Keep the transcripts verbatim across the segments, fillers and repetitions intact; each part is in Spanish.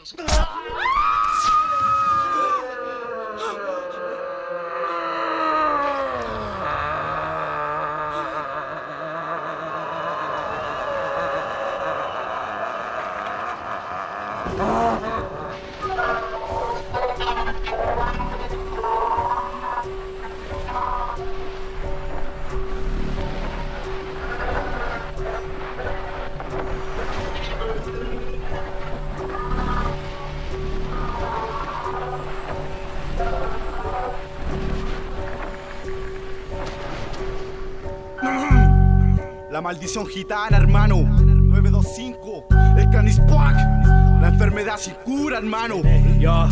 La maldición gitana, hermano. nueve dos cinco, el Canispac. La enfermedad sin cura, hermano. Ya.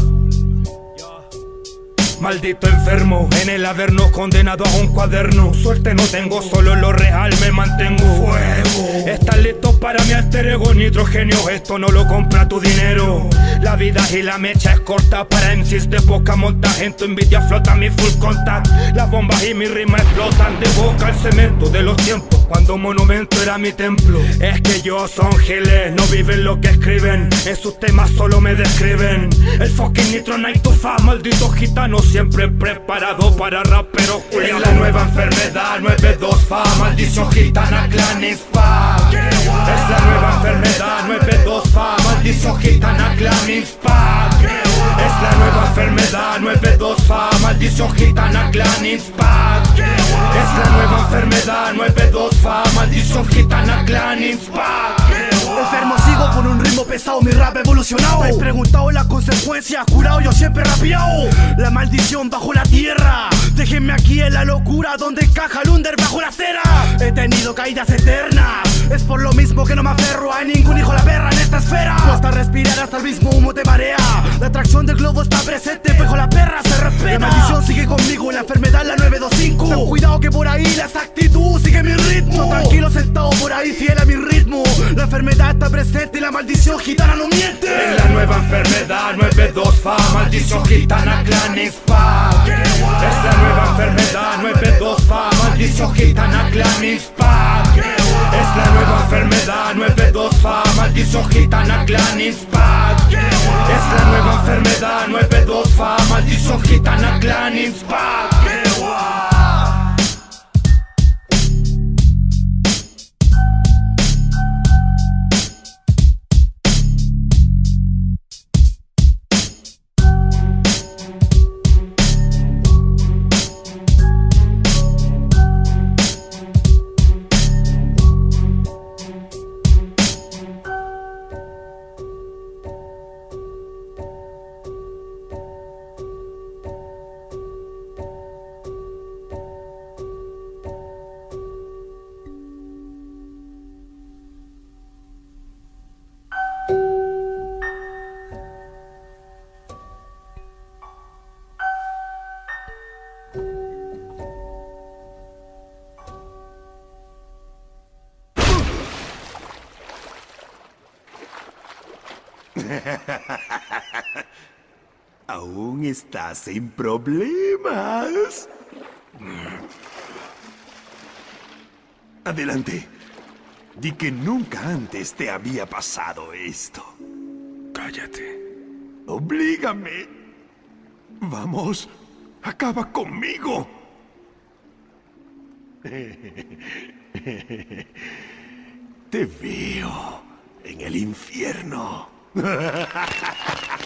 Maldito enfermo, en el averno condenado a un cuaderno. Suerte no tengo, solo lo real me mantengo. Fuego. ¿Estás listo para mi alter ego? Nitrógeno, esto no lo compra tu dinero. La vida y la mecha es corta para M Cs de poca monta. En tu envidia flota mi full contact. Las bombas y mi rima explotan de boca al cemento de los tiempos cuando monumento era mi templo. Es que yo son giles, no viven lo que escriben. En sus temas solo me describen. El fucking Nitro Night to Fa, maldito gitano, siempre preparado para raperos culiados. Es la nueva enfermedad, nueve dos Fa, maldición gitana, Canispac. Es la nueva enfermedad, nueve dos Fa, maldición gitana, Canispac. Es la nueva enfermedad, nueve dos Fa, maldición gitana, Canispac. Es la nueva enfermedad, nueve dos Fa, maldición gitana, Canispac. Enfermo sigo con un ritmo pesado, mi rap evolucionado. He preguntado las consecuencias, curado yo siempre rapeado. La maldición bajo la tierra, déjenme aquí en la locura donde encaja el under bajo la cera. He tenido caídas eternas, es por lo mismo que no me aferro a ningún hijo de la perra en esta esfera. Hasta respirar hasta el mismo humo te marea. La atracción del globo está presente, pero la perra se respeta. La maldición sigue conmigo, la enfermedad la nueve dos cinco. Ten cuidado que por ahí la exactitud sigue mi ritmo. Yo tranquilo sentado por ahí fiel a mi ritmo. La enfermedad está presente y la maldición gitana no miente. Es la nueva enfermedad, nueve dos Fa, maldición gitana, Canispac. Es la nueva enfermedad, nueve dos Fa, maldición gitana, Canispac. Es la nueva enfermedad, nueve dos Fa, maldición gitana, Canispac. Es la nueva enfermedad, nueve dos Fa, maldición gitana, Canispac. Aún estás sin problemas. Adelante. Di que nunca antes te había pasado esto. Cállate. Oblígame. Vamos, acaba conmigo. Te veo en el infierno.